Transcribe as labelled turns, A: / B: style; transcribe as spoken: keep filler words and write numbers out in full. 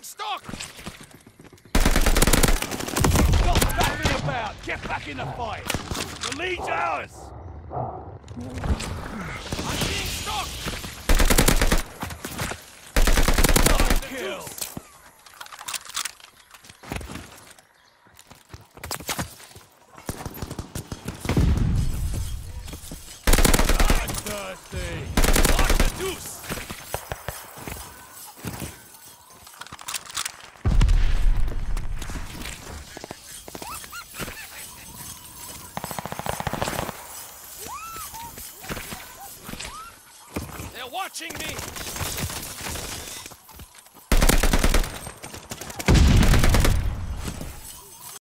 A: stock!
B: Stop faffing about! Get back in the fight! The lead's ours!
A: I'm being stock!
B: Double kill! I'm thirsty!
A: Lock the deuce! They're watching me!